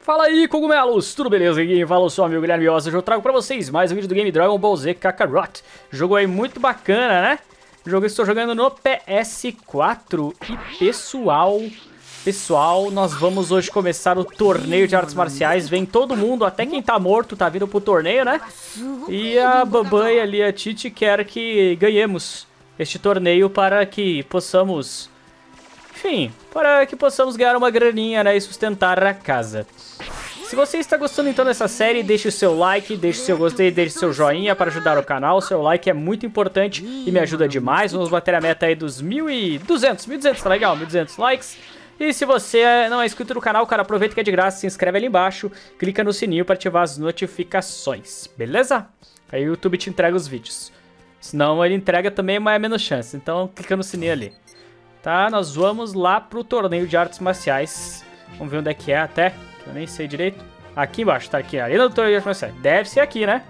Fala aí, cogumelos! Tudo beleza? Aqui quem fala, eu sou o amigo Guilherme Ossa. Hoje eu trago pra vocês mais um vídeo do game Dragon Ball Z Kakarot. Jogo aí muito bacana, né? Jogo que estou jogando no PS4. E pessoal, nós vamos hoje começar o torneio de artes marciais. Vem todo mundo, até quem tá morto tá vindo pro torneio, né? E a Bambai ali, a Titi, quer que ganhemos este torneio para que possamos... Enfim, para que possamos ganhar uma graninha, né, e sustentar a casa. Se você está gostando então dessa série, deixe o seu like, deixe o seu gostei, deixe o seu joinha para ajudar o canal. O seu like é muito importante e me ajuda demais. Vamos bater a meta aí dos 1.200, tá legal? 1.200 likes. E se você não é inscrito no canal, cara, aproveita que é de graça, se inscreve ali embaixo, clica no sininho para ativar as notificações, beleza? Aí o YouTube te entrega os vídeos. Senão ele entrega também, mas é menos chance, então clica no sininho ali. Tá, nós vamos lá pro torneio de artes marciais. Vamos ver onde é que é até, que eu nem sei direito. Aqui embaixo, tá aqui, a arena do torneio de artes marciais. Deve ser aqui, né?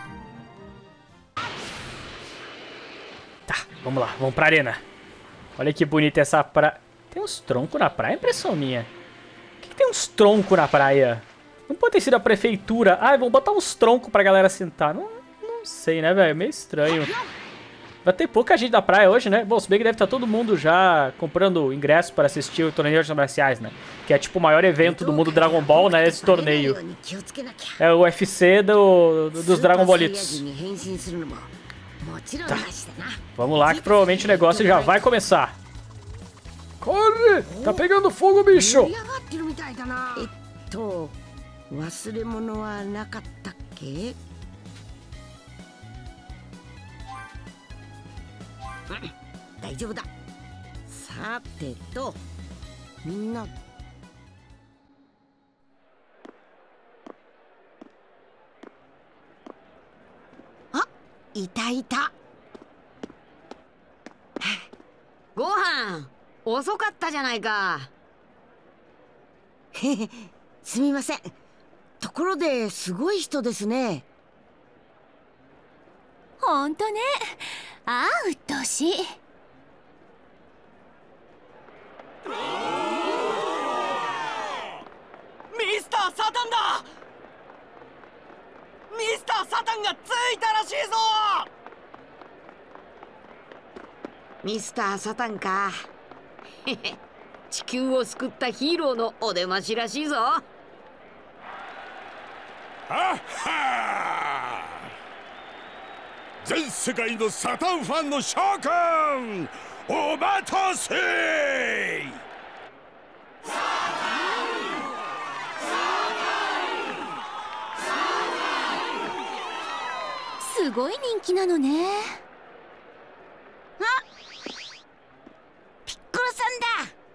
Tá, vamos lá, vamos pra arena. Olha que bonita essa praia. Tem uns troncos na praia? Impressão minha. Por que tem uns troncos na praia? Não pode ter sido a prefeitura. Ah, vão botar uns troncos pra galera sentar. Não sei, né, velho? Meio estranho. Vai ter pouca gente da praia hoje, né? Bom, se bem que deve estar todo mundo já comprando ingresso para assistir o torneio de artes marciais, né? Que é tipo o maior evento do mundo Dragon Ball, né? Esse torneio. É o UFC dos Dragon Ballitos. Tá. Vamos lá que provavelmente o negócio já vai começar. Corre! Tá pegando fogo, bicho! Gohan, 遅かったじゃないか。へへ、すみません。ところですごい人ですね。 ほんとね。ああ、鬱陶しい。 ミスター・サタンだ。ミスター・サタンがついたらしいぞ。 ミスター・サタンか。へへ、地球を救ったヒーローのお出ましらしいぞ。 はっはー、全世界のサタンファンの諸君、お待たせ。 すごい人気なのね。 あ、ピッコロさんだ。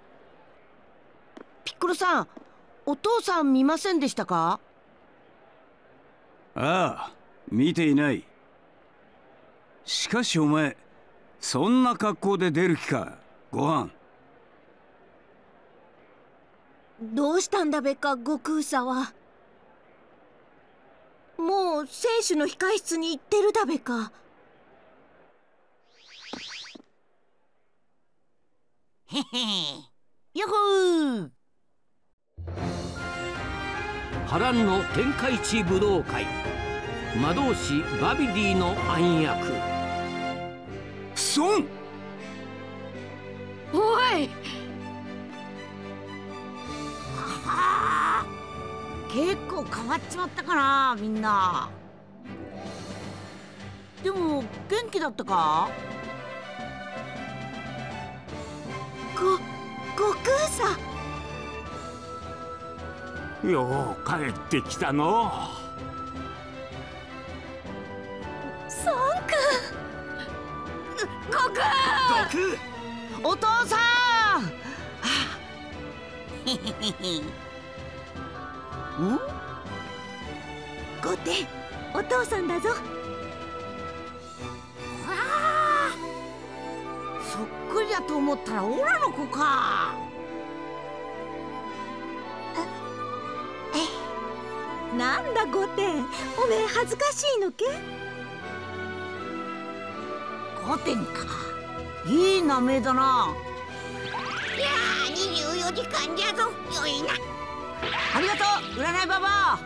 ピッコロさん、お父さん見ませんでしたか？ ああ、見ていない。しかしお前、そんな格好で出る気か、ご飯。 どうしたんだべか、悟空さは。もう選手の控室に行ってるだべか。 へへ、よほー。 波乱の天下一武道会、魔導士バビディの暗躍。 孫。 おい。はあ、結構変わっちまったかな、みんな。でも元気だったか？ 悟空さん。 よう帰ってきたの。 孫君。 悟空。お父さん。へへへへ。ん？ ゴテ、お父さんだぞ。 わあ、そっくりだと思ったらオラの子か。 なんだゴテ、おめえ恥ずかしいのけ？ ゴテンか、いい名前だな。 いやー、24時間じゃぞ、よいな。 ありがとう占いババア。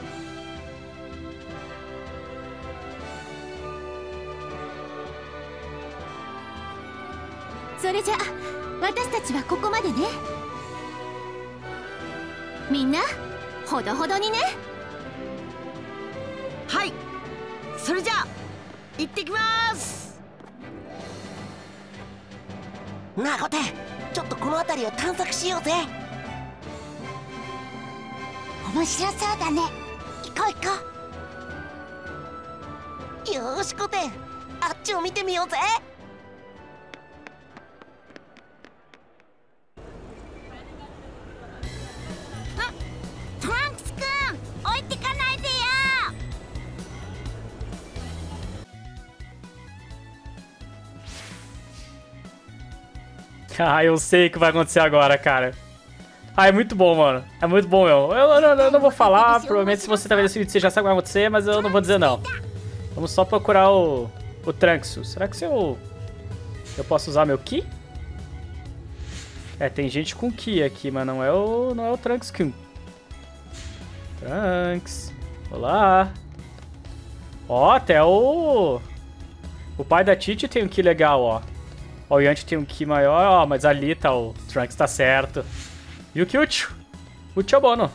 それじゃ私たちはここまでね。みんなほどほどにね。 はい、それじゃあ行ってきます。なあコテ、ちょっとこの辺りを探索しようぜ。 面白そうだね。行こう行こよーしコテ、あっちを見てみようぜ。 トランクスくん、置いてかないでよ。 Ah, eu sei o que vai acontecer agora, cara. Ah, é muito bom, mano. É muito bom, meu. Eu não vou falar. Provavelmente se você tá vendo esse vídeo, você já sabe o que vai acontecer, mas eu não vou dizer não. Vamos só procurar o Trunks. Será que eu posso usar meu Ki? É, tem gente com Ki aqui, mas não é o Trunks Kun. Trunks. Olá. Ó, até o pai da Titi tem um Ki legal, ó. Ó, o Yanti tem um Ki maior, ó, mas ali tá o Trunks, tá certo. E o Kyuchu? Uchi é bono.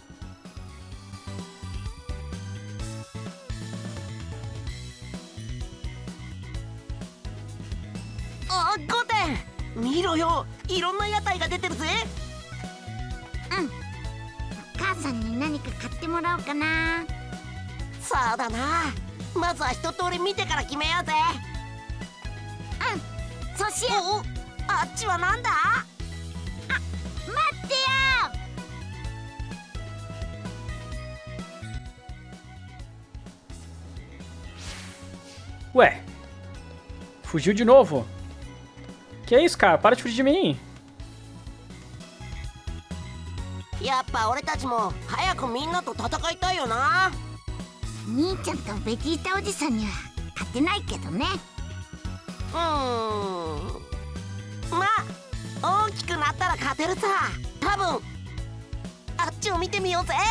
Oh, Goten! 見ろよ、いろんな屋台が出てるぜ。 うん。お母さんに何か買ってもらおうかな。 そうだな。まずは一通り見てから決めようぜ。 うん。そうしよう。 あっちはなんだ？ 待ってよ。 Ué, fugiu de novo. Que é isso, cara? Para de fugir de mim. やっぱ俺たちも早くみんなと戦いたいよな。 兄ちゃんとベジータおじさんには勝てないけどね。 まあ大きくなったら勝てるさ、多分。あっちを見てみようぜ。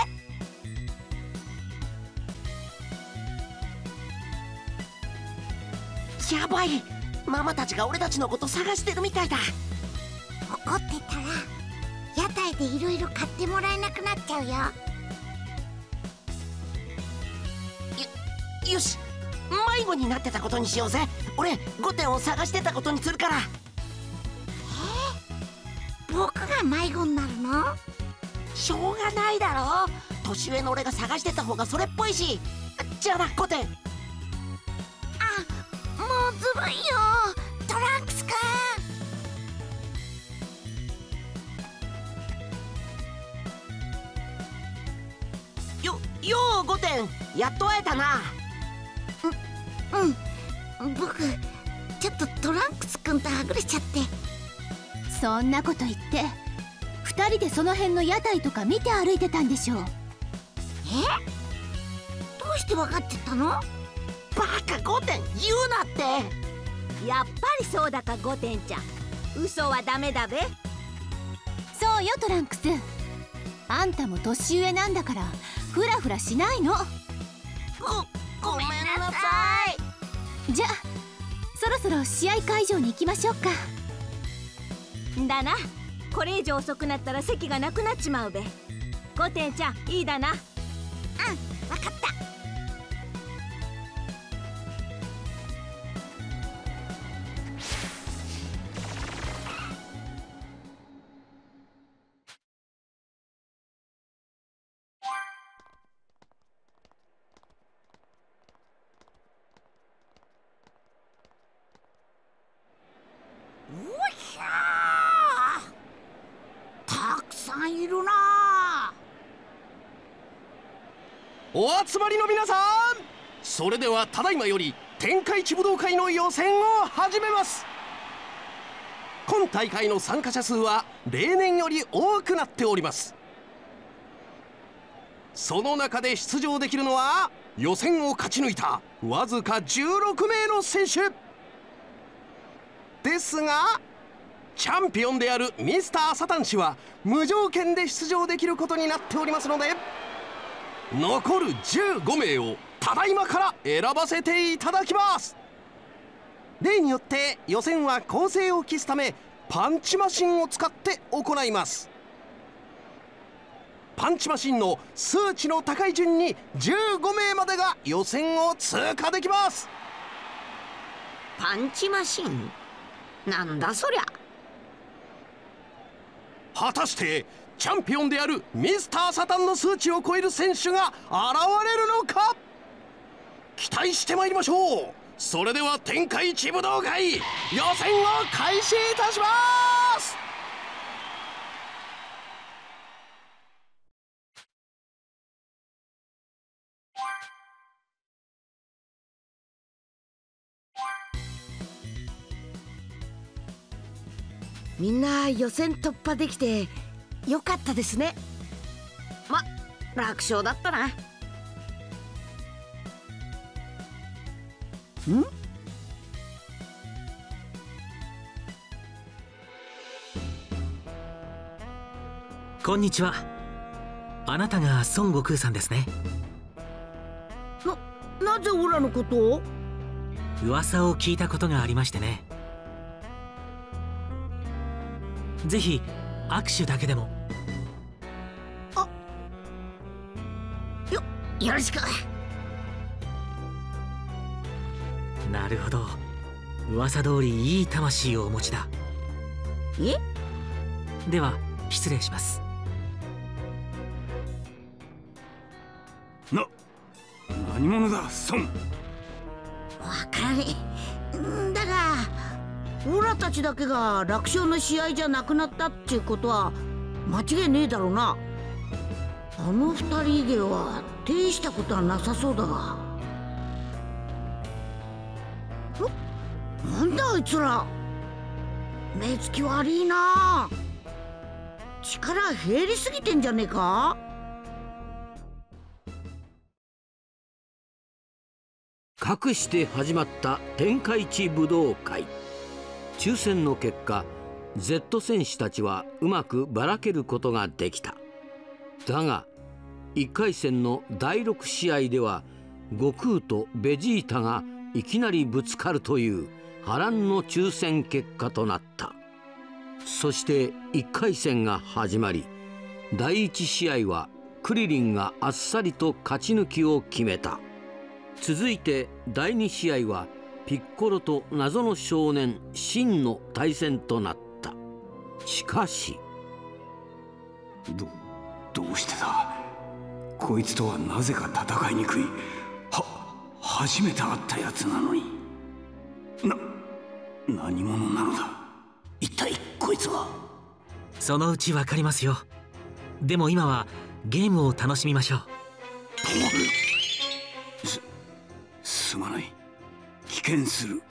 やばい、ママたちが俺たちのこと探してるみたいだ。 怒ってたら屋台でいろいろ買ってもらえなくなっちゃうよ。 よし、迷子になってたことにしようぜ。俺5点を探してたことにするから。 僕が迷子になるの？ しょうがないだろ。年上の俺が探してた方がそれっぽいし。じゃあな、5点。 あ、もうずるいよ、トランクスくん。よう5点、やっと会えたな。 僕ちょっとトランクスくんとはぐれちゃって。 そんなこと言って2人でその辺の屋台とか見て歩いてたんでしょう。 どうして分かってたの？ バカ5点言うなって。 やっぱりそうだか5点ちゃん、嘘はダメだべ。 そうよトランクス、あんたも年上なんだからフラフラしないの。 ごめんなさい。じゃあそろそろ試合会場に行きましょうか。 だな、これ以上遅くなったら席がなくなっちまうべ。5点ちゃんいいだな。 分かった。 たくさんいるな。 お集まりの皆さん、それではただいまより天下一武道会の予選を始めます。今大会の参加者数は例年より多くなっております。その中で出場できるのは予選を勝ち抜いたわずか16名の選手ですが、 チャンピオンであるミスター・サタン氏は無条件で出場できることになっておりますので、残る15名をただいまから選ばせていただきます。例によって予選は公正を期すためパンチマシンを使って行います。パンチマシンの数値の高い順に15名までが予選を通過できます。 パンチマシンなんだそりゃ。 果たしてチャンピオンであるミスター・サタンの数値を超える選手が現れるのか、期待してまいりましょう。それでは天下一武道会予選を開始いたします。 みんな予選突破できてよかったですね。楽勝だったな。 こんにちは。あなたが孫悟空さんですね。 なぜオラのことを？ 噂を聞いたことがありましてね。ぜひ握手だけでも。 よろしく。 なるほど、噂通りいい魂をお持ちだ。では失礼します。 何者だ孫。 わからねえ。だがオラたちだけが楽勝の試合じゃなくなったっていうことは間違いねえだろうな。あの二人以外は大したことはなさそうだが。なんだあいつら、目つき悪いな。力減りすぎてんじゃねえか。 かくして始まった天下一武道会。抽選の結果 Z 戦士たちはうまくばらけることができた。だが1回戦の第6試合では悟空とベジータがいきなりぶつかるという波乱の抽選結果となった。そして1回戦が始まり、第1試合はクリリンがあっさりと勝ち抜きを決めた。続いて第2試合はピッコロと謎の少年シンの対戦となった。しかしどうしてだ。こいつとはなぜか戦いにくい。初めて会ったやつなのに。何者なのだ一体こいつは。 そのうちわかりますよ。でも今はゲームを楽しみましょう。 すまない、危険する。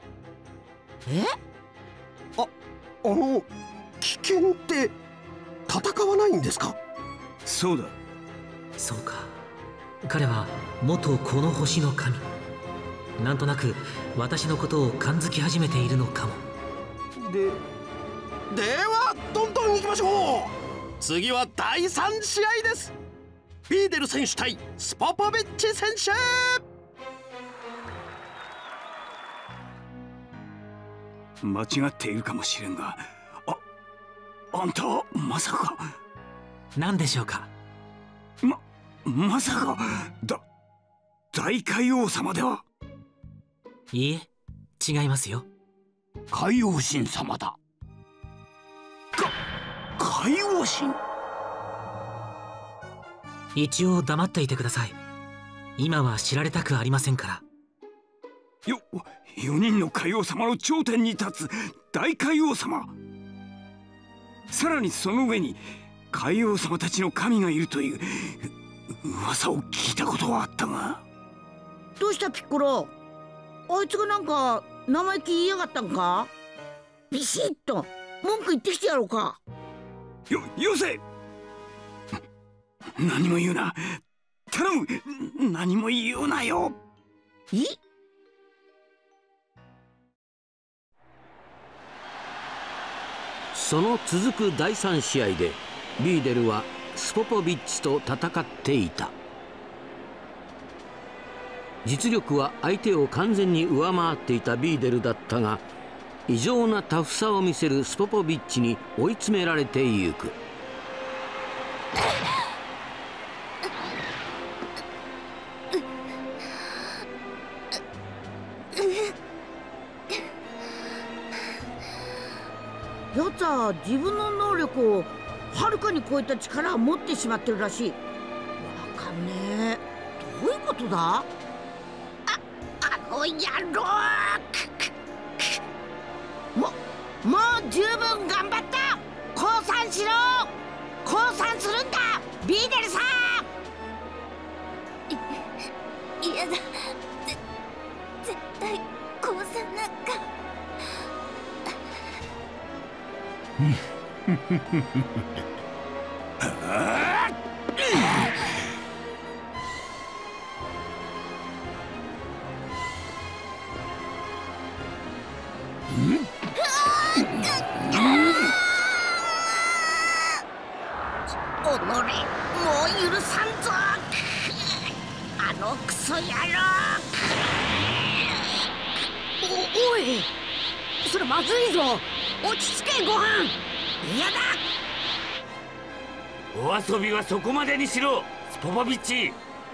危険って戦わないんですか？ そうだ。 そうか、彼は元この星の神。なんとなく私のことを感づき始めているのかも。 ではどんどん行きましょう。次は第3試合です。ビーデル選手対スポポビッチ選手。 間違っているかもしれんが、あんたはまさか。 何でしょうか。 まさか大海王様では。 いいえ、違いますよ。 海王神様だ。 海王神。 一応黙っていてください。今は知られたくありませんから。 4人の海王様の頂点に立つ大海王様。さらにその上に海王様たちの神がいるという噂を聞いたことはあったが。 どうしたピッコロ、あいつがなんか生意気言いやがったんか。ビシッと文句言ってきてやろうか。 よせ。何も言うな、頼む。何も言うなよ。 その続く第3試合でビーデルはスポポビッチと戦っていた。実力は相手を完全に上回っていたビーデルだったが、異常なタフさを見せるスポポビッチに追い詰められてゆく。 やつは自分の能力をはるかに超えた力を持ってしまってるらしい。わかんねえ。どういうことだ？あの野郎！もう十分頑張った。降参しろ。降参するんだ、ビーデルさん。 いやだ。絶対降参なんか。 おのれ、もう許さんぞ。あのクソ野郎。おい、それまずいぞ。落ち着け、ご飯。嫌だ。 お遊びはそこまでにしろ、スポポビッチ。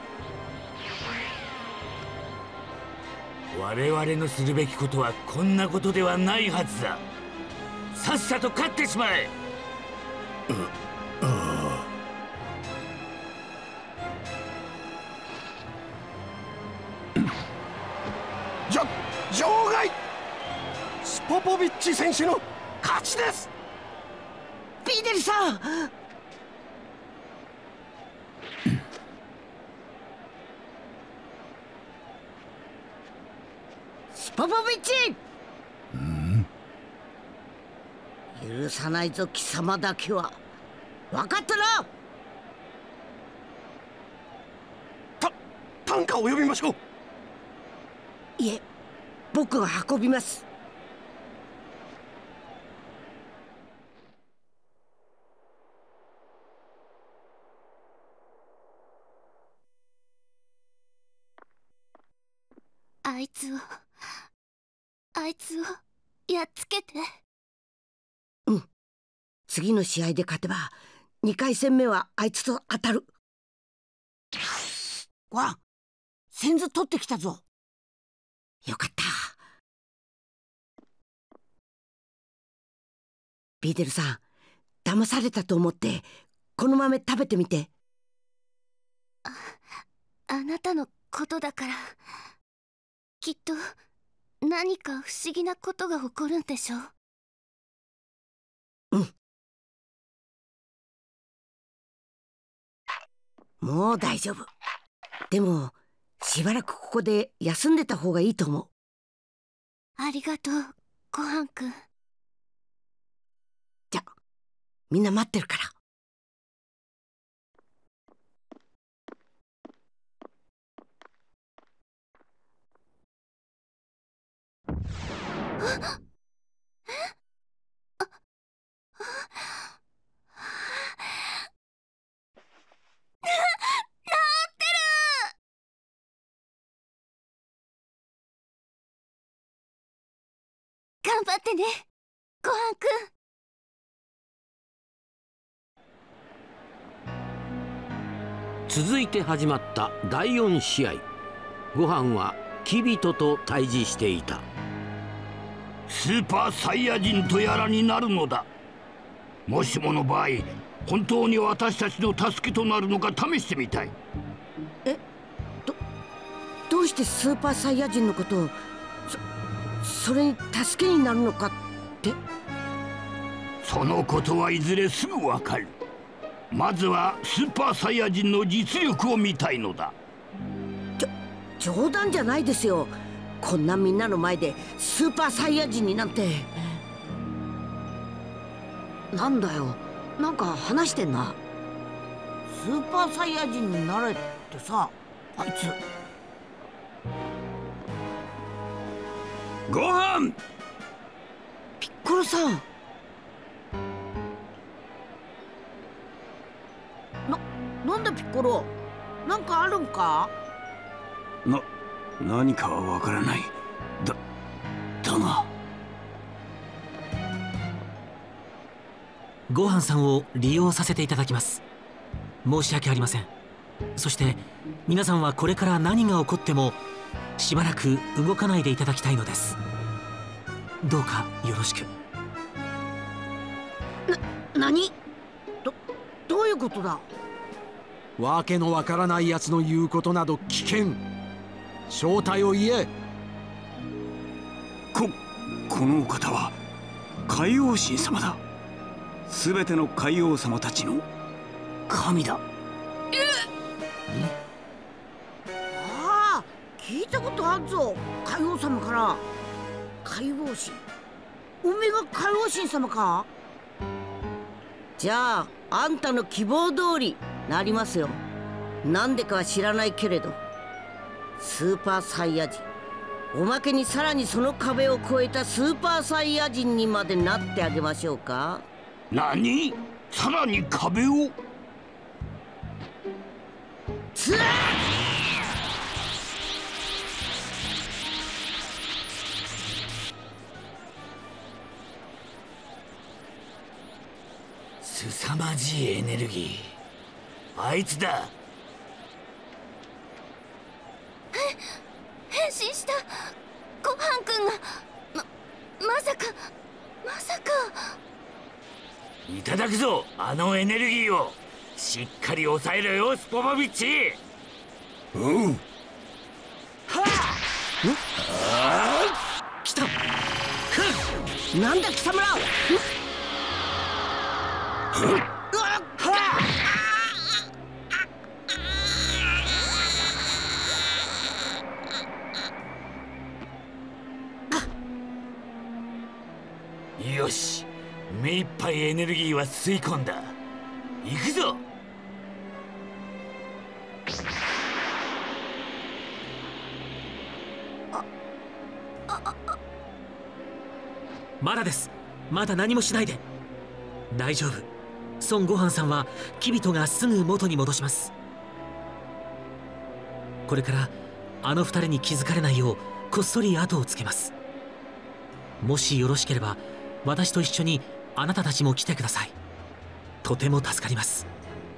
我々のするべきことはこんなことではないはずだ。さっさと勝ってしまえ。 場外。スポポビッチ選手の勝ちです。 ビーデルさん。スポポビッチ。許さないぞ、貴様だけは。分かったな。 担架を呼びましょう。 いえ、僕が運びます。 あいつをやっつけて。 うん。次の試合で勝てば2回戦目はあいつと当たる。わ、先頭取ってきたぞ。よかった。ビーデルさん、騙されたと思ってこの豆食べてみて。 あなたのことだから、きっと何か不思議なことが起こるんでしょう。 うん。もう大丈夫。でもしばらくここで休んでた方がいいと思う。 ありがとう、ごはんくん。 じゃ、みんな待ってるから。 頑張ってね、ごはんくん。続いて始まった第4試合。ごはんはキビトと対峙していた。 スーパーサイヤ人とやらになるのだ。もしもの場合、本当に私たちの助けとなるのか試してみたい。 どうしてスーパーサイヤ人のことをそれに助けになるのかって。 そのことはいずれすぐわかる。まずはスーパーサイヤ人の実力を見たいのだ。 冗談じゃないですよ。こんなみんなの前でスーパーサイヤ人になんて。なんだよ、なんか話してんな。スーパーサイヤ人になれってさ、あいつ。 ごはん。 ピッコロさん。 なんだピッコロ、なんかあるんか？ 何かはわからない。だがごはんさんを利用させていただきます。申し訳ありません。そして皆さんはこれから何が起こってもしばらく動かないでいただきたいのです。どうかよろしく。 何？どういうことだ？ わけのわからないやつの言うことなど危険。正体を言え。 このお方は海王神様だ。すべての海王様たちの神だ。 ああ、聞いたことあるぞ。海王様から。海王神、おめが海王神様か？じゃああんたの希望通りなりますよ。なんでかは知らないけれど、スーパーサイヤ人、おまけにさらにその壁を越えたスーパーサイヤ人にまでなってあげましょうか。 何？さらに壁を？ つらっ！ 凄まじいエネルギー、あいつだ。 変身したごはんくんがまさかいただくぞ、あのエネルギーを。しっかり抑えろよ、スポポビッチ。 うん。 はあ！来た！なんだ貴様ら！ よし、目いっぱいエネルギーは吸い込んだ。行くぞ。 まだです。まだ何もしないで。大丈夫。孫悟飯さんはキビトがすぐ元に戻します。これからあの二人に気づかれないようこっそり後をつけます。もしよろしければ私と一緒にあなたたちも来てください。とても助かります。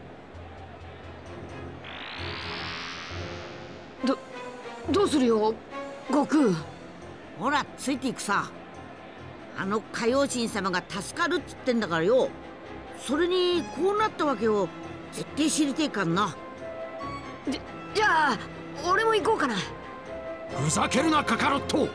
どうするよ悟空。ほらついていくさ。あの海王神様が助かるっつってんだからよ。それにこうなったわけを絶対知りてえかんな。じゃあ俺も行こうかな。 ふざけるなカカロット。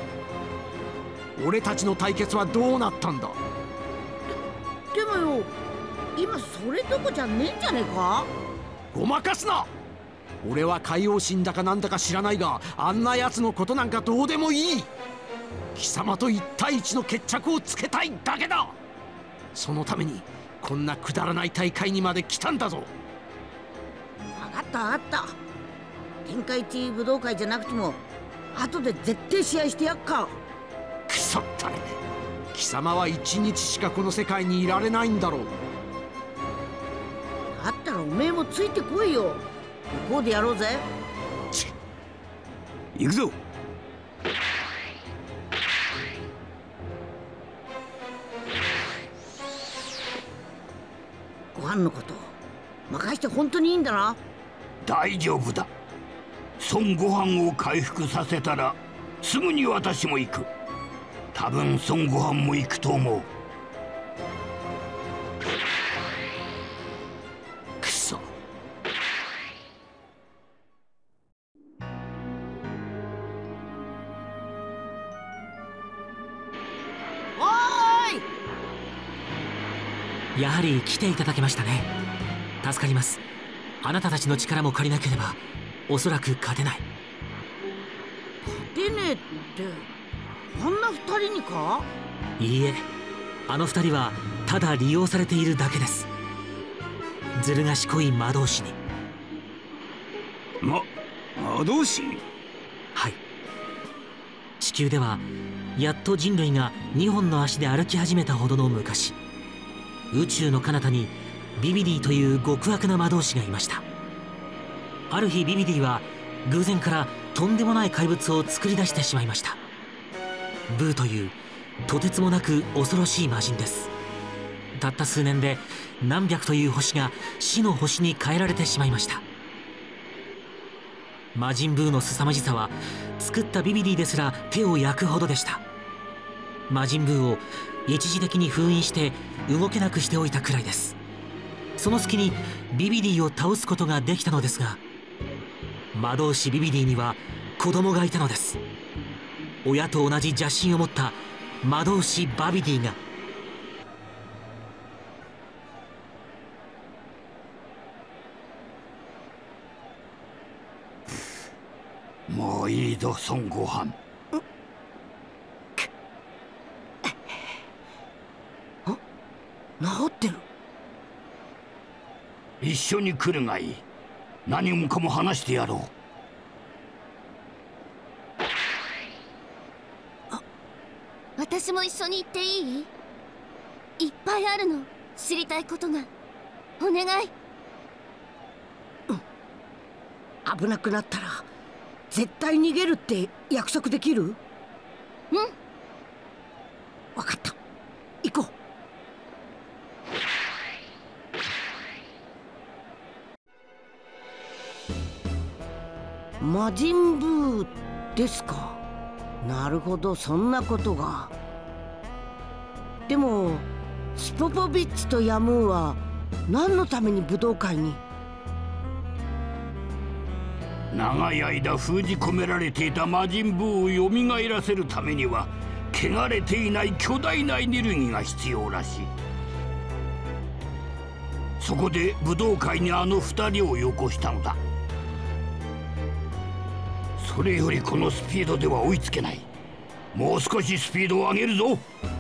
俺たちの対決はどうなったんだ？ でもよ、今それどこじゃねえんじゃねえか？ ごまかすな。俺は海王神だかなんだか知らないが、あんな奴のことなんかどうでもいい。貴様と1対1の決着をつけたいだけだ。そのためにこんなくだらない大会にまで来たんだぞ。 分かった分かった。天下一武道会じゃなくても後で絶対試合してやっか。 くそったね。貴様は1日しかこの世界にいられないんだろう。 だったらおめえもついてこいよ。向こうでやろうぜ。 行くぞ。 ご飯のこと任して本当にいいんだな。 大丈夫だ。孫悟飯を回復させたらすぐに私も行く。多分孫悟飯も行くと思う。 くそ。 おーい。 やはり来ていただけましたね。助かります。あなたたちの力も借りなければおそらく勝てない。 勝てねえってあんな二人にか？ いいえ、あの二人はただ利用されているだけです。ずる賢い魔導士に。 魔導士？ はい。地球ではやっと人類が2本の足で歩き始めたほどの昔、宇宙の彼方にビビディという極悪な魔導士がいました。ある日ビビディは偶然からとんでもない怪物を作り出してしまいました。ブーというとてつもなく恐ろしい魔人です。たった数年で何百という星が死の星に変えられてしまいました。魔人ブーの凄まじさは作ったビビディですら手を焼くほどでした。魔人ブーを一時的に封印して動けなくしておいたくらいです。その隙にビビディを倒すことができたのですが、魔導士ビビディには子供がいたのです。親と同じ邪心を持った魔導士バビディが。 もういいぞ孫悟飯。 治ってる。 一緒に来るがいい。何もかも話してやろう。私も一緒に行っていい？いっぱいあるの。知りたいことが。お願い。 危なくなったら絶対逃げるって約束できる？分かった。行こう。魔人ブーですか。なるほど、そんなことが。でもスポポビッチとヤムーは何のために武道会に？ 長い間封じ込められていた魔人ブーを蘇らせるためには汚れていない巨大なエネルギーが必要らしい。そこで武道会にあの2人をよこしたのだ。それよりこのスピードでは追いつけない。もう少しスピードを上げるぞ。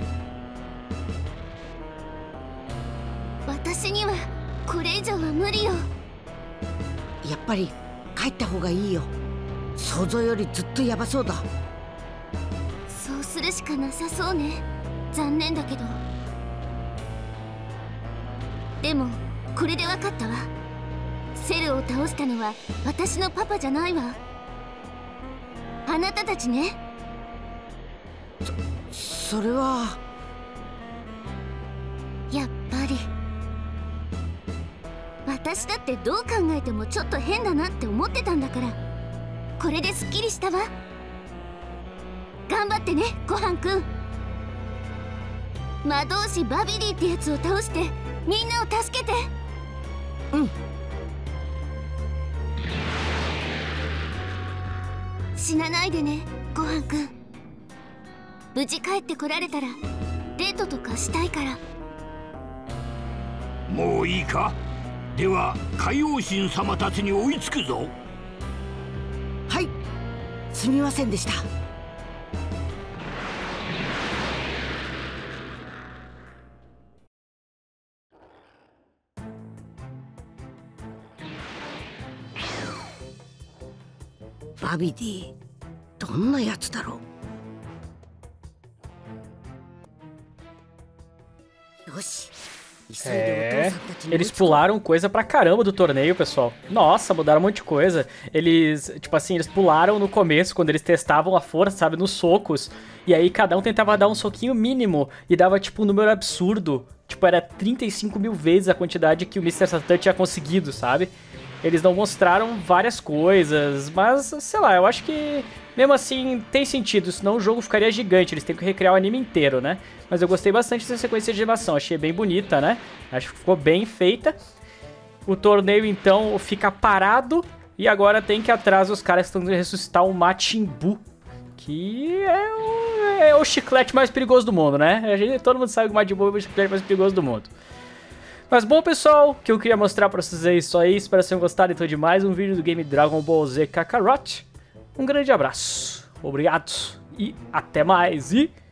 私にはこれ以上は無理よ。 やっぱり帰った方がいいよ。想像よりずっとヤバそうだ。 そうするしかなさそうね。残念だけど。でもこれで分かったわ。セルを倒したのは私のパパじゃないわ。あなたたちね。 それはやっぱり私だってどう考えてもちょっと変だなって思ってたんだから、これですっきりしたわ。頑張ってね、ごはんくん。魔導士バビディってやつを倒してみんなを助けて。死なないでね、ごはんくん。無事帰ってこられたらデートとかしたいから。 もういいか。では海王神様たちに追いつくぞ。 はい、すみませんでした。バビディ、どんなやつだろう。よし。 Eles pularam coisa pra caramba do torneio, pessoal. Nossa, mudaram um monte de coisa. Eles, tipo assim, eles pularam no começo, quando eles testavam a força, sabe, nos socos. E aí cada um tentava dar um soquinho mínimo e dava, tipo, um número absurdo. Tipo, era 35 mil vezes a quantidade que o Mr. Satan tinha conseguido, sabe? Eles não mostraram várias coisas, mas, sei lá, eu acho que mesmo assim tem sentido, senão o jogo ficaria gigante, eles têm que recriar o anime inteiro, né? Mas eu gostei bastante dessa sequência de animação, achei bem bonita, né? Acho que ficou bem feita. O torneio, então, fica parado e agora tem que ir atrás dos caras que estão tentando ressuscitar o Majin Buu, que é o chiclete mais perigoso do mundo, né? Todo mundo sabe que o Majin Buu é o chiclete mais perigoso do mundo. Mas bom, pessoal, o que eu queria mostrar pra vocês é isso aí. Espero que vocês tenham gostado então de mais um vídeo do game Dragon Ball Z Kakarot. Um grande abraço, obrigado e até mais. E